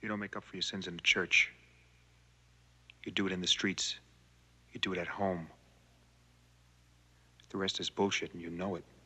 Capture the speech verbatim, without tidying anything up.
You don't make up for your sins in the church. You do it in the streets. You do it at home. The rest is bullshit, and you know it.